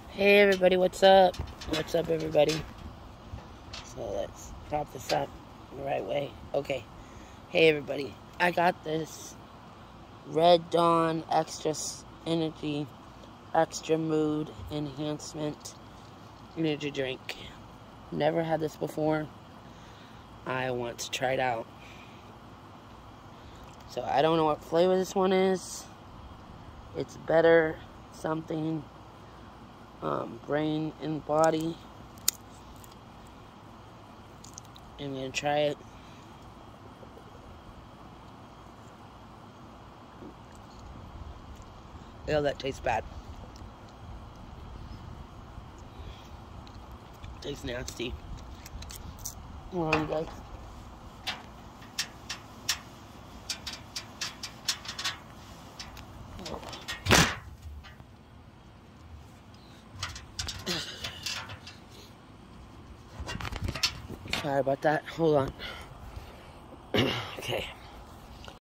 Hey everybody, what's up? What's up everybody? So let's prop this up the right way. Okay. Hey everybody, I got this Red Dawn Extra Energy, Extra Mood Enhancement energy drink. Never had this before. I want to try it out. So I don't know what flavor this one is. It's better something. Brain and body. I'm gonna try it. Oh, that tastes bad. Tastes nasty. Hold on, guys. Sorry about that. Hold on. Okay.